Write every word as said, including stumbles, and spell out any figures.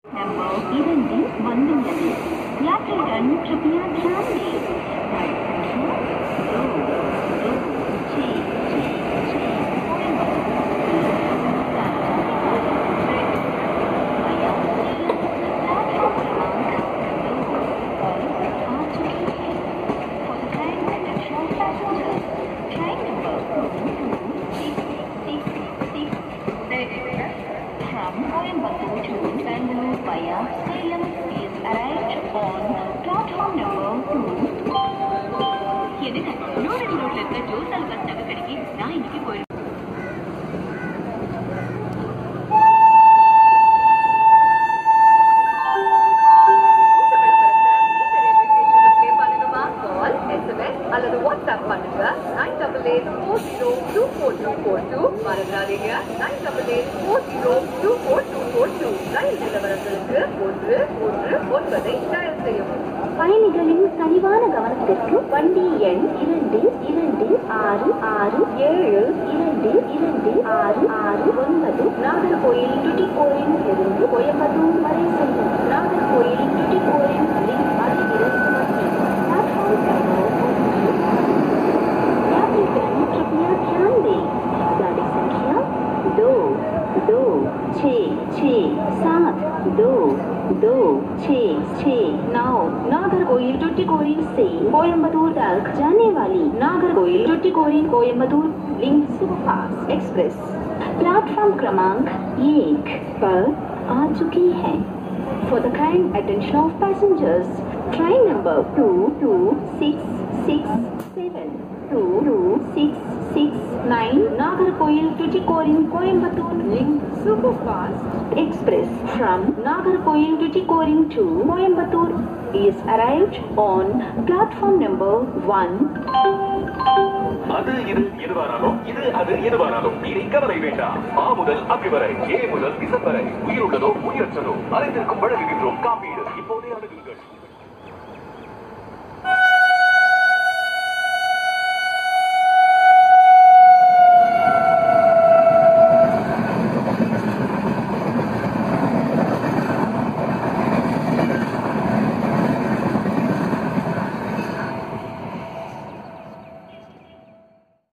பயணிகளின் கனிவான கவனத்திற்கு வண்டி எண் இரண்டு இரண்டு ஆறு ஆறு ஏழு இரண்டு இரண்டு ஆறு ஆறு ஒன்பது நாகர்கோயில் டுட்டிகோரின் இருந்து கோயம்புத்தூர் வரை செல்லும் நாகர்கோயில் டுட்டிகோரின் லிங்க் அருகில் कृपया ध्यान दें गाड़ी संख्या दो दो छः छः सात दो दो छः छः नौ नागरकोइल टुटीकोरिन से कोयम्बतूर तक जाने वाली Nagercoil Tuticorin Coimbatore link superfast express platform क्रमांक एक पर आ चुकी है। For the kind attention of passengers, train number two two six six seven two two six six nine Nagarkoil Tuticorin Coimbatore Link Superfast Express from Nagarkoil Tuticorin to Coimbatore is arrived on platform number one. அது இது எதுவானாலும் இது அது எதுவானாலும் நீ கவலை வேண்டாம். ஆ முதல் அபி வரை, ஏ முதல் இசட் வரை, உயிருள்ளதோ உயிரற்றதோ அனைத்திற்கும் வழங்குகின்றோம் காப்பீடு. இப்போதே அணுகுங்கள்.